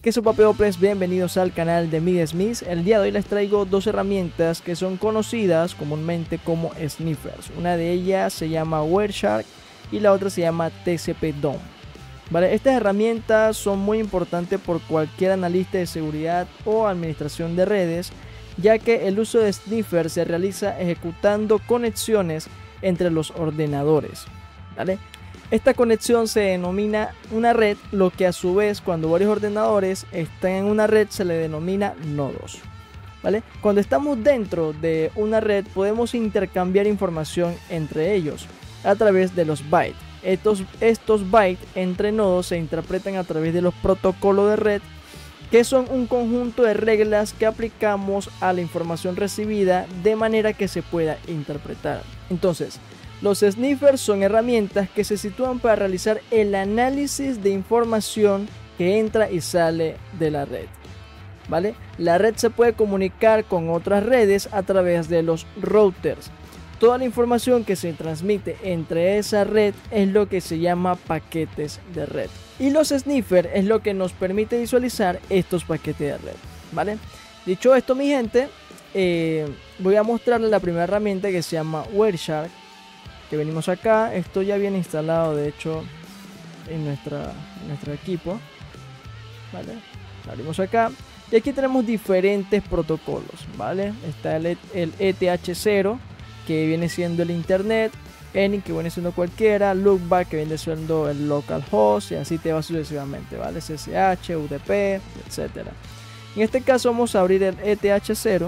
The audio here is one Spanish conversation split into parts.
¿Qué sopa peoples? Bienvenidos al canal de MidSmith. El día de hoy les traigo dos herramientas que son conocidas comúnmente como sniffers. Una de ellas se llama Wireshark y la otra se llama TCP-DOM. ¿Vale? Estas herramientas son muy importantes por cualquier analista de seguridad o administración de redes, ya que el uso de sniffer se realiza ejecutando conexiones entre los ordenadores. ¿Vale? Esta conexión se denomina una red, lo que a su vez cuando varios ordenadores están en una red se le denomina nodos. ¿Vale? Cuando estamos dentro de una red podemos intercambiar información entre ellos a través de los bytes. Estos bytes entre nodos se interpretan a través de los protocolos de red, que son un conjunto de reglas que aplicamos a la información recibida de manera que se pueda interpretar. Entonces, los sniffers son herramientas que se sitúan para realizar el análisis de información que entra y sale de la red. ¿Vale? La red se puede comunicar con otras redes a través de los routers. Toda la información que se transmite entre esa red es lo que se llama paquetes de red. Y los sniffers es lo que nos permite visualizar estos paquetes de red. ¿Vale? Dicho esto, mi gente, voy a mostrarles la primera herramienta que se llama Wireshark. Que venimos acá, esto ya viene instalado de hecho en nuestro equipo. ¿Vale? Abrimos acá y aquí tenemos diferentes protocolos. ¿Vale? Está el ETH0 que viene siendo el internet, ENI que viene siendo cualquiera, Loopback que viene siendo el localhost y así te va sucesivamente. ¿Vale? SSH, UDP, etcétera. En este caso vamos a abrir el ETH0.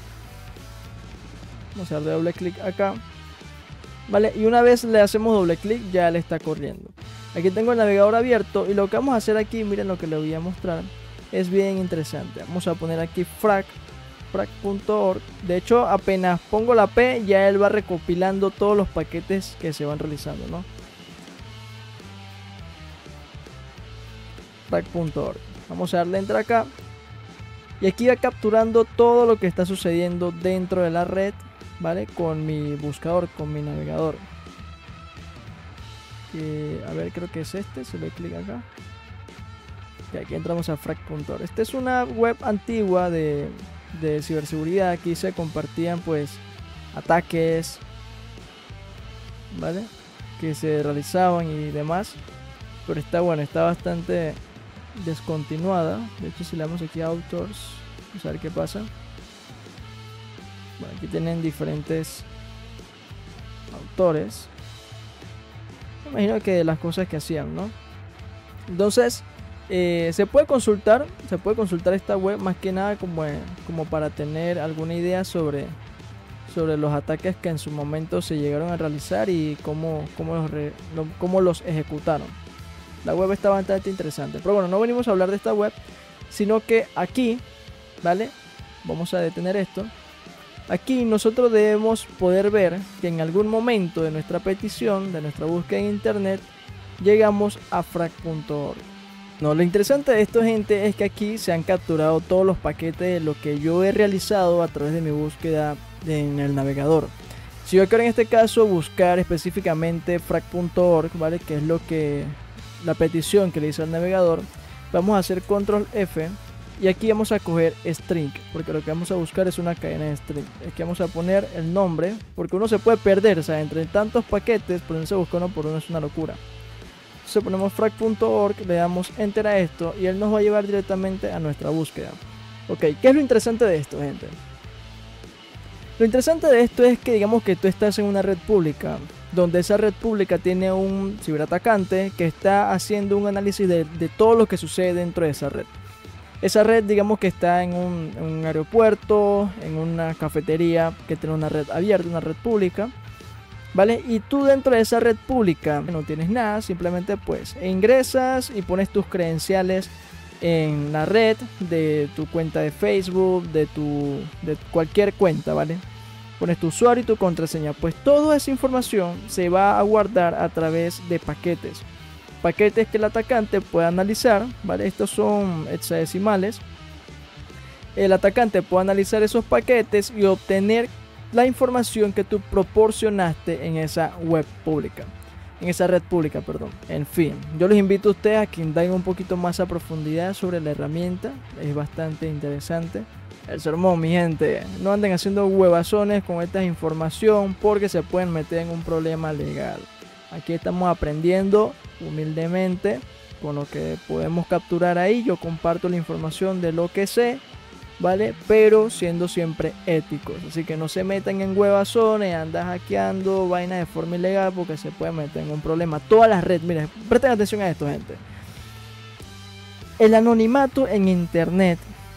Vamos a darle doble clic acá. ¿Vale? Y una vez le hacemos doble clic ya le está corriendo. Aquí tengo el navegador abierto y lo que vamos a hacer aquí, miren lo que les voy a mostrar, es bien interesante. Vamos a poner aquí frac.org. De hecho, apenas pongo la P ya él va recopilando todos los paquetes que se van realizando, ¿no? Frac.org. Vamos a darle enter acá. Y aquí va capturando todo lo que está sucediendo dentro de la red. ¿Vale? Con mi buscador, con mi navegador. A ver, creo que es este. Se le clic acá. Y aquí entramos a frac.org. Esta es una web antigua de ciberseguridad. Aquí se compartían pues ataques, ¿vale? Que se realizaban y demás. Pero está bueno, está bastante descontinuada. De hecho, si le damos aquí a Authors, vamos a ver qué pasa. Bueno, aquí tienen diferentes autores. Me imagino que de las cosas que hacían, ¿no? Entonces, se puede consultar esta web más que nada como para tener alguna idea sobre los ataques que en su momento se llegaron a realizar y cómo los ejecutaron. La web está bastante interesante. Pero bueno, no venimos a hablar de esta web, sino que aquí, ¿vale? Vamos a detener esto. Aquí nosotros debemos poder ver que en algún momento de nuestra petición, de nuestra búsqueda en internet, llegamos a frac.org. No, lo interesante de esto, gente, es que aquí se han capturado todos los paquetes de lo que yo he realizado a través de mi búsqueda en el navegador. Si yo quiero en este caso buscar específicamente frac.org, ¿vale? Que es la petición que le hice al navegador, vamos a hacer control F. Y aquí vamos a coger string, porque lo que vamos a buscar es una cadena de string. Aquí vamos a poner el nombre, porque uno se puede perder, o sea, entre tantos paquetes, ponerse a buscar uno por uno es una locura. Entonces ponemos frac.org, le damos enter a esto y él nos va a llevar directamente a nuestra búsqueda. Ok, ¿qué es lo interesante de esto, gente? Lo interesante de esto es que digamos que tú estás en una red pública, donde esa red pública tiene un ciberatacante que está haciendo un análisis de todo lo que sucede dentro de esa red. Esa red, digamos que está en un aeropuerto, en una cafetería que tiene una red abierta, una red pública, ¿vale? Y tú dentro de esa red pública no tienes nada, simplemente pues ingresas y pones tus credenciales en la red de tu cuenta de Facebook, de cualquier cuenta, ¿vale? Pones tu usuario y tu contraseña. Pues toda esa información se va a guardar a través de paquetes. Paquetes que el atacante puede analizar, ¿vale? Estos son hexadecimales. El atacante puede analizar esos paquetes y obtener la información que tú proporcionaste en esa web pública. en esa red pública, perdón. En fin, yo los invito a ustedes a que indaguen un poquito más a profundidad sobre la herramienta, es bastante interesante. El sermón, mi gente, no anden haciendo huevazones con esta información porque se pueden meter en un problema legal. Aquí estamos aprendiendo humildemente con lo que podemos capturar ahí. Yo comparto la información de lo que sé, ¿vale? Pero siendo siempre éticos. Así que no se metan en huevazones, andan hackeando vainas de forma ilegal porque se pueden meter en un problema. Todas las redes, miren, presten atención a esto, gente. El anonimato en internet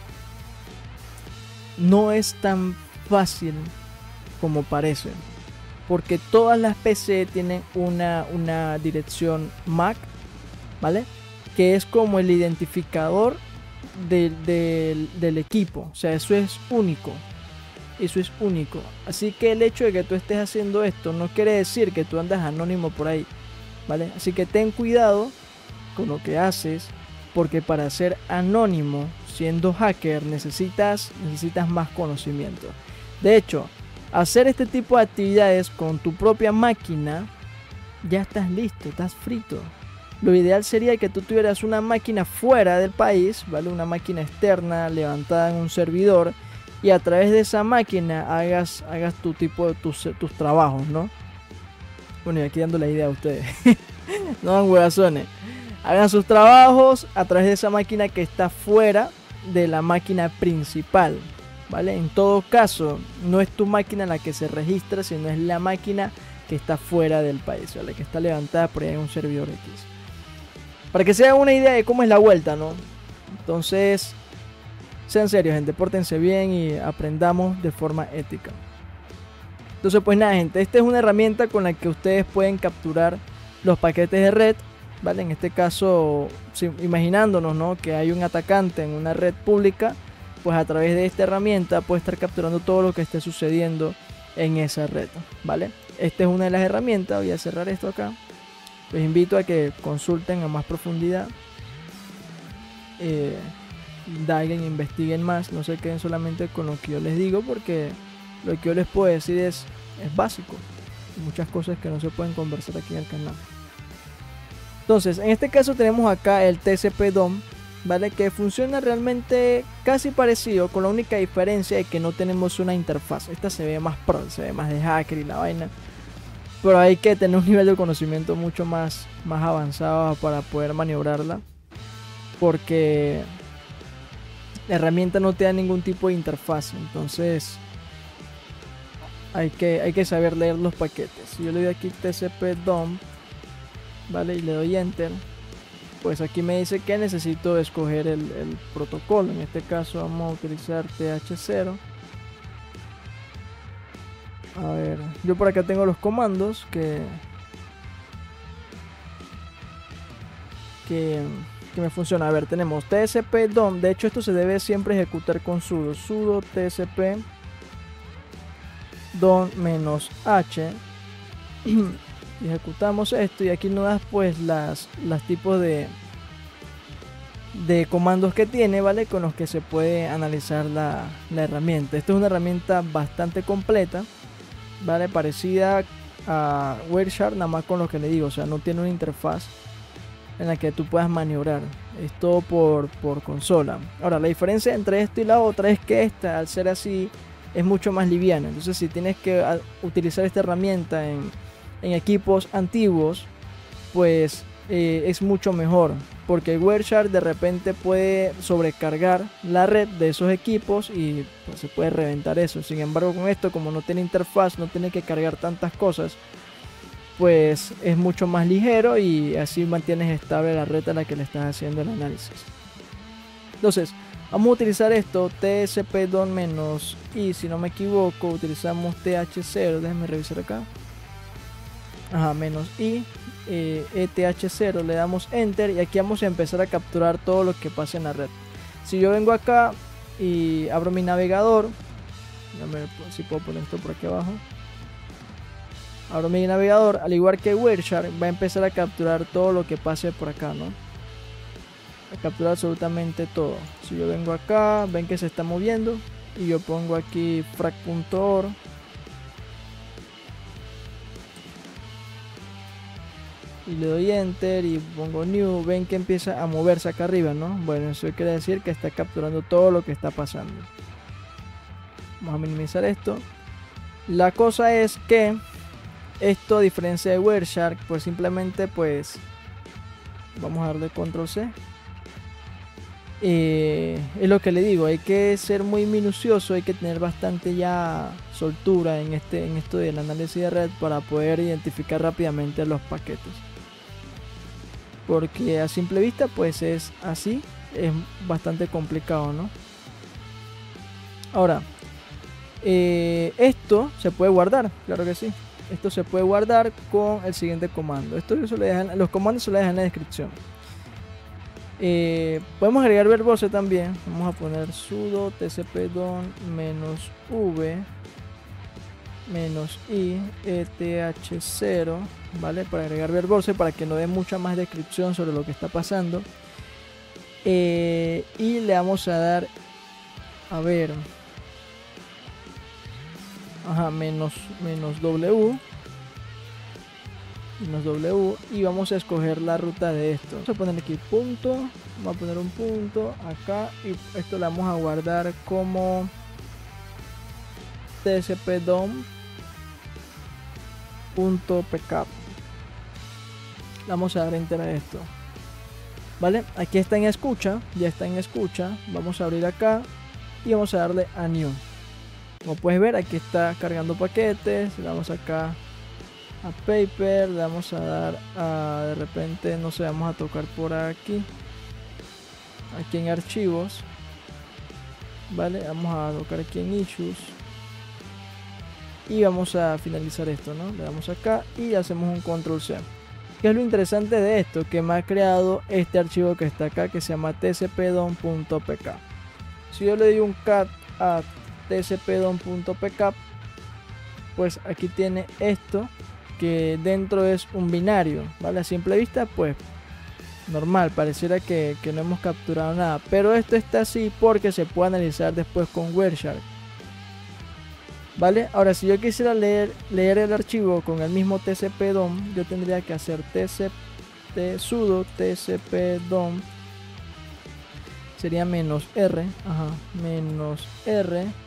no es tan fácil como parece, porque todas las PC tienen una dirección MAC, ¿vale? Que es como el identificador del equipo. O sea, eso es único. Eso es único. Así que el hecho de que tú estés haciendo esto no quiere decir que tú andas anónimo por ahí, ¿vale? Así que ten cuidado con lo que haces, porque para ser anónimo siendo hacker necesitas más conocimiento. De hecho, hacer este tipo de actividades con tu propia máquina, ya estás listo, estás frito. Lo ideal sería que tú tuvieras una máquina fuera del país, ¿vale? Una máquina externa levantada en un servidor, y a través de esa máquina hagas tu tipo de tus trabajos, ¿no? Bueno, y aquí dando la idea a ustedes. No dan huevazones. Hagan sus trabajos a través de esa máquina que está fuera de la máquina principal, ¿vale? En todo caso, no es tu máquina la que se registra, sino es la máquina que está fuera del país, ¿vale? Que está levantada por ahí en un servidor X. Para que se hagan una idea de cómo es la vuelta, ¿no? Entonces, sean serios, gente, pórtense bien y aprendamos de forma ética. Entonces, pues nada, gente, esta es una herramienta con la que ustedes pueden capturar los paquetes de red, ¿vale? En este caso, imaginándonos, ¿no?, que hay un atacante en una red pública, pues a través de esta herramienta puede estar capturando todo lo que esté sucediendo en esa red, ¿vale? Esta es una de las herramientas. Voy a cerrar esto acá. Les invito a que consulten a más profundidad, indaguen, investiguen más, no se queden solamente con lo que yo les digo, porque lo que yo les puedo decir es básico. Hay muchas cosas que no se pueden conversar aquí en el canal. Entonces, en este caso tenemos acá el TCP/DOM, ¿vale? Que funciona realmente casi parecido, con la única diferencia de que no tenemos una interfaz. Esta se ve más pro, se ve más de hacker y la vaina, pero hay que tener un nivel de conocimiento mucho más avanzado para poder maniobrarla, porque la herramienta no te da ningún tipo de interfaz. Entonces hay que saber leer los paquetes. Si yo le doy aquí TCP/DOM, ¿vale? Y le doy enter, pues aquí me dice que necesito escoger el protocolo. En este caso vamos a utilizar TH0. A ver, yo por acá tengo los comandos que me funciona. A ver, tenemos TCP/DOM. De hecho, esto se debe siempre ejecutar con sudo TCP/DOM-H. Y ejecutamos esto, y aquí nos das pues las tipos de comandos que tiene, ¿vale? Con los que se puede analizar la herramienta. Esta es una herramienta bastante completa, ¿vale? Parecida a Wireshark, nada más con lo que le digo, o sea, no tiene una interfaz en la que tú puedas maniobrar. Es todo por consola. Ahora, la diferencia entre esto y la otra es que esta, al ser así, es mucho más liviana. Entonces, si tienes que utilizar esta herramienta en equipos antiguos, pues es mucho mejor, porque el Wireshark de repente puede sobrecargar la red de esos equipos y pues se puede reventar eso. Sin embargo, con esto, como no tiene interfaz, no tiene que cargar tantas cosas, pues es mucho más ligero y así mantienes estable la red a la que le estás haciendo el análisis. Entonces, vamos a utilizar esto, TCP/DOM-I, si no me equivoco, utilizamos TH0, déjenme revisar acá. Ajá, -i, ETH0, le damos enter y aquí vamos a empezar a capturar todo lo que pasa en la red. Si yo vengo acá y abro mi navegador, a ver si puedo poner esto por aquí abajo. Abro mi navegador, al igual que Wireshark, va a empezar a capturar todo lo que pase por acá, ¿no? A capturar absolutamente todo. Si yo vengo acá, ven que se está moviendo y yo pongo aquí frac.org. y le doy enter y pongo new, ven que empieza a moverse acá arriba, ¿no? Bueno, eso quiere decir que está capturando todo lo que está pasando. Vamos a minimizar esto. La cosa es que esto, a diferencia de Wireshark, pues simplemente pues vamos a darle control C. Es lo que le digo, hay que ser muy minucioso, hay que tener bastante ya soltura en esto del análisis de red para poder identificar rápidamente los paquetes, porque a simple vista pues es así, es bastante complicado, ¿no? Ahora, esto se puede guardar, claro que sí. Esto se puede guardar con el siguiente comando. Los comandos se lo dejan en la descripción. Podemos agregar verbose también. Vamos a poner sudo tcpdon -v -i eth0, ¿vale? Para agregar verbose, para que nos dé mucha más descripción sobre lo que está pasando. Y le vamos a dar, a ver, -w, y vamos a escoger la ruta de esto. Vamos a poner aquí punto, vamos a poner un punto acá y esto lo vamos a guardar como tcpdom.pcap. Vamos a dar enter a esto, vale. Aquí está en escucha, ya está en escucha. Vamos a abrir acá y vamos a darle a new. Como puedes ver, aquí está cargando paquetes. Le damos acá a paper, le vamos a dar a, de repente, no sé, vamos a tocar por aquí en archivos, vale. Vamos a tocar aquí en issues y vamos a finalizar esto, ¿no? Le damos acá y hacemos un control C. ¿Qué es lo interesante de esto? Que me ha creado este archivo que está acá, que se llama tcpdom.pk. Si yo le doy un cat a tcpdom.pk, pues aquí tiene esto, que dentro es un binario, ¿vale? A simple vista pues normal, pareciera que no hemos capturado nada, pero esto está así porque se puede analizar después con Wireshark, ¿vale? Ahora, si yo quisiera leer el archivo con el mismo tcpdom, yo tendría que hacer sudo tcpdom, sería -r, -r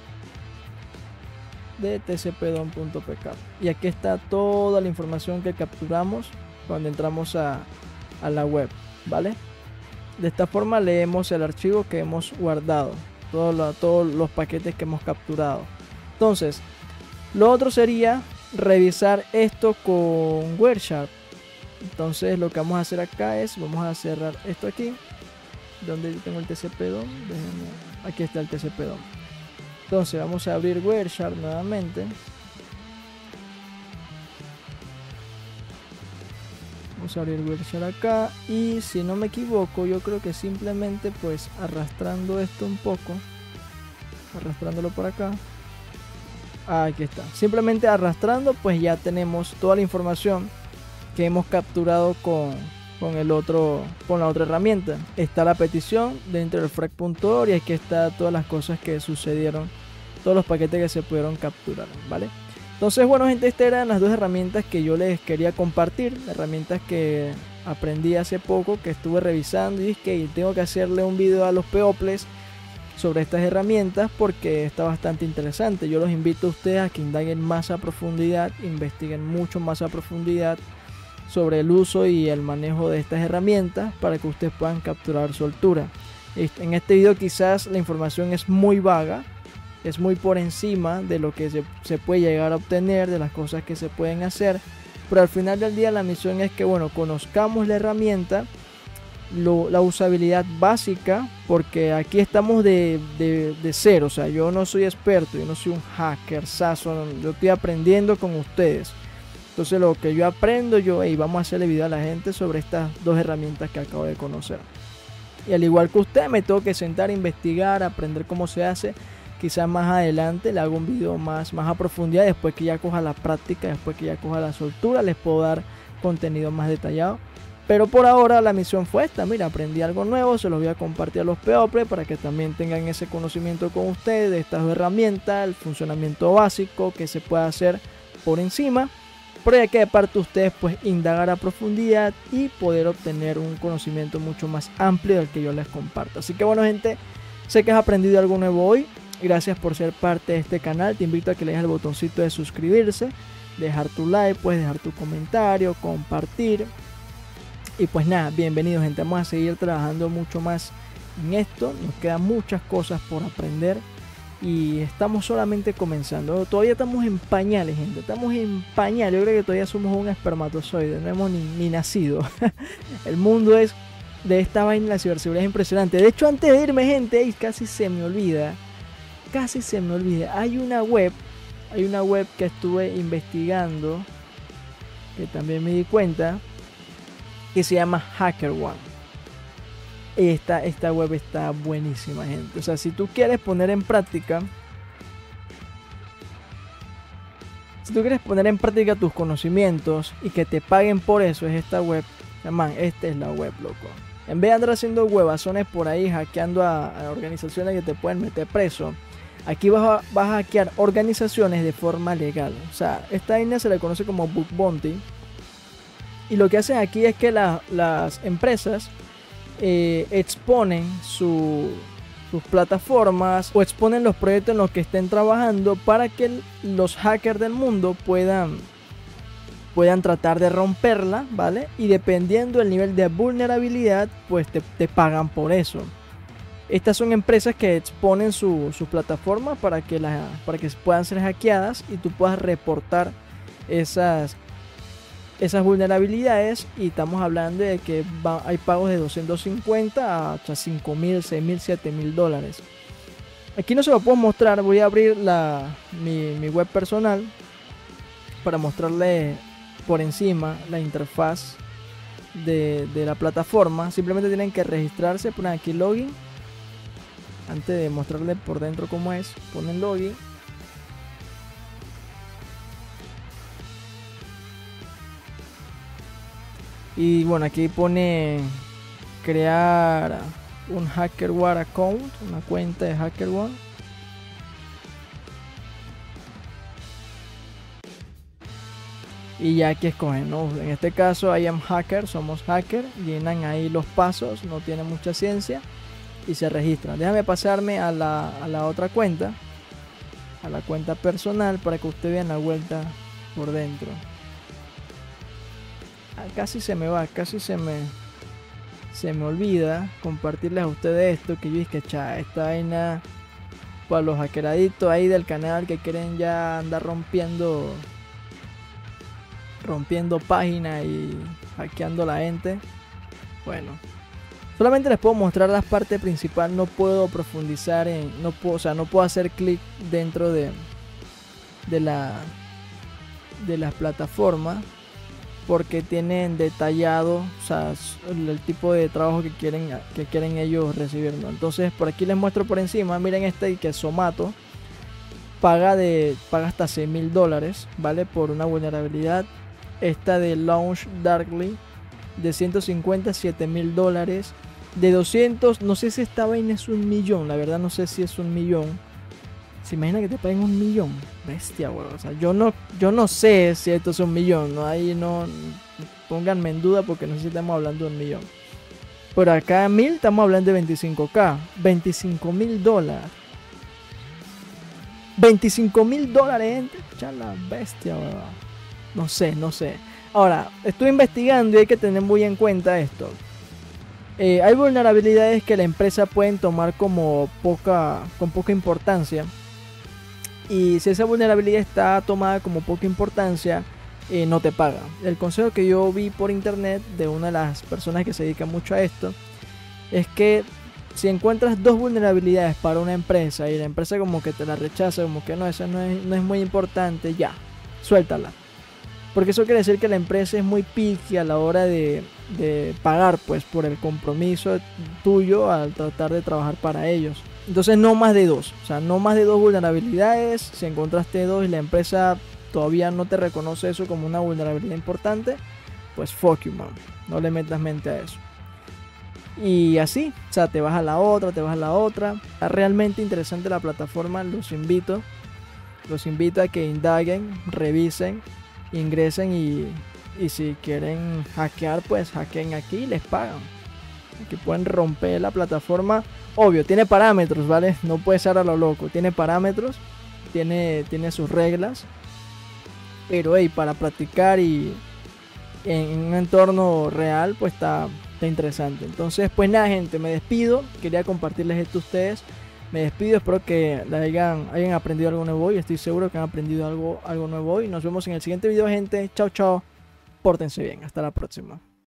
de tcpdom.pk, y aquí está toda la información que capturamos cuando entramos a la web, ¿vale? De esta forma leemos el archivo que hemos guardado, todos los paquetes que hemos capturado. Entonces, lo otro sería revisar esto con Wireshark. Entonces lo que vamos a hacer acá es, vamos a cerrar esto aquí, donde yo tengo el tcpdom, aquí está el tcpdom. Entonces vamos a abrir Wireshark nuevamente. Vamos a abrir Wireshark acá y si no me equivoco, yo creo que simplemente pues arrastrando esto un poco, arrastrándolo por acá. Aquí está. Simplemente arrastrando pues ya tenemos toda la información que hemos capturado con la otra herramienta. Está la petición dentro del frag.org y aquí está todas las cosas que sucedieron, todos los paquetes que se pudieron capturar, ¿vale? Entonces, bueno, gente, estas eran las dos herramientas que yo les quería compartir, herramientas que aprendí hace poco, que estuve revisando, y es que tengo que hacerle un video a los peoples sobre estas herramientas porque está bastante interesante. Yo los invito a ustedes a que indaguen más a profundidad, investiguen mucho más a profundidad sobre el uso y el manejo de estas herramientas para que ustedes puedan capturar soltura. En este video quizás la información es muy vaga, es muy por encima de lo que se puede llegar a obtener, de las cosas que se pueden hacer, pero al final del día la misión es que, bueno, conozcamos la herramienta, la usabilidad básica, porque aquí estamos de cero. O sea, yo no soy experto, yo no soy un hacker saso, yo estoy aprendiendo con ustedes. Entonces lo que yo aprendo, vamos a hacerle video a la gente sobre estas dos herramientas que acabo de conocer. Y al igual que usted, me tengo que sentar a investigar, aprender cómo se hace. Quizás más adelante le hago un video más a profundidad, después que ya coja la práctica, después que ya coja la soltura, les puedo dar contenido más detallado. Pero por ahora la misión fue esta. Mira, aprendí algo nuevo, se los voy a compartir a los peoples para que también tengan ese conocimiento con ustedes de estas dos herramientas, el funcionamiento básico que se puede hacer por encima. pero ya que de parte de ustedes pues indagar a profundidad y poder obtener un conocimiento mucho más amplio del que yo les comparto. Así que bueno, gente, sé que has aprendido algo nuevo hoy. Gracias por ser parte de este canal. Te invito a que le des el botoncito de suscribirse, dejar tu like, puedes dejar tu comentario, compartir. Y pues nada, bienvenidos, gente. Vamos a seguir trabajando mucho más en esto. Nos quedan muchas cosas por aprender y estamos solamente comenzando. Todavía estamos en pañales, gente. Estamos en pañales. Yo creo que todavía somos un espermatozoide. No hemos ni nacido. El mundo es de esta vaina. La ciberseguridad es impresionante. De hecho, antes de irme, gente, casi se me olvida. Hay una web que estuve investigando, que también me di cuenta, que se llama HackerOne. Esta web está buenísima, gente. O sea, si tú quieres poner en práctica tus conocimientos y que te paguen por eso, es esta web. Man, esta es la web, loco. En vez de andar haciendo huevazones por ahí hackeando a organizaciones que te pueden meter preso, aquí vas a hackear organizaciones de forma legal. O sea, esta vaina se le conoce como bug bounty. Y lo que hacen aquí es que las empresas exponen sus plataformas o exponen los proyectos en los que estén trabajando para que los hackers del mundo puedan tratar de romperla, ¿vale? Y dependiendo del nivel de vulnerabilidad, pues te pagan por eso. Estas son empresas que exponen sus plataformas para que puedan ser hackeadas y tú puedas reportar esas vulnerabilidades. Y estamos hablando de que hay pagos de 250 hasta 5.000, 6.000, 7.000 dólares. Aquí no se lo puedo mostrar. Voy a abrir mi web personal para mostrarle por encima la interfaz de la plataforma. Simplemente tienen que registrarse, ponen aquí login. Antes de mostrarle por dentro cómo es, ponen login. Y bueno, aquí pone crear un HackerOne account, una cuenta de HackerOne. Y ya aquí escogen, ¿no? En este caso I am hacker, somos hacker. Llenan ahí los pasos, no tiene mucha ciencia. Y se registran. Déjame pasarme a la otra cuenta, a la cuenta personal, para que ustedes vean la vuelta por dentro. Casi se me va, casi se me olvida compartirles a ustedes esto, que yo dije que esta vaina para los hackeraditos ahí del canal que quieren ya andar rompiendo páginas y hackeando a la gente. Bueno, solamente les puedo mostrar la parte principal, no puedo profundizar no puedo hacer clic dentro de la plataforma, porque tienen detallado, o sea, el tipo de trabajo que quieren ellos recibir, ¿no? Entonces por aquí les muestro por encima. Miren que Zomato paga hasta 6.000 dólares, ¿vale? Por una vulnerabilidad. Esta de Launch Darkly de 150 a 7.000 dólares. De 200, no sé si esta vaina es 1.000.000, la verdad no sé si es 1.000.000. ¿Se imagina que te paguen 1.000.000? Bestia, weón. O sea, yo no sé si esto es 1.000.000, ¿no? Ahí no pónganme en duda, porque no sé si estamos hablando de 1.000.000. Por acá 1.000 estamos hablando de 25k. 25.000 dólares. 25.000 dólares, gente. Ya la bestia, weón. No sé. Ahora, estoy investigando y hay que tener muy en cuenta esto. Hay vulnerabilidades que la empresa pueden tomar con poca importancia. Y si esa vulnerabilidad está tomada como poca importancia, no te paga. El consejo que yo vi por internet de una de las personas que se dedica mucho a esto es que si encuentras 2 vulnerabilidades para una empresa y la empresa como que te la rechaza, como que no, esa no es muy importante, ya, suéltala. Porque eso quiere decir que la empresa es muy picky a la hora de pagar, pues, por el compromiso tuyo al tratar de trabajar para ellos. Entonces no más de 2, o sea, no más de 2 vulnerabilidades. Si encontraste 2 y la empresa todavía no te reconoce eso como una vulnerabilidad importante, pues fuck you, man, no le metas mente a eso. Y así, o sea, te vas a la otra. Está realmente interesante la plataforma, los invito a que indaguen, revisen ingresen y si quieren hackear, pues hackeen aquí y les pagan. Aquí pueden romper la plataforma. Obvio, tiene parámetros, ¿vale? No puede ser a lo loco. Tiene parámetros, tiene sus reglas. Pero hey, para practicar y en un entorno real, pues está interesante. Entonces, pues nada, gente, me despido. Quería compartirles esto a ustedes. Me despido, espero que hayan aprendido algo nuevo hoy. Estoy seguro que han aprendido algo nuevo hoy. Nos vemos en el siguiente video, gente. Chao, chao. Pórtense bien. Hasta la próxima.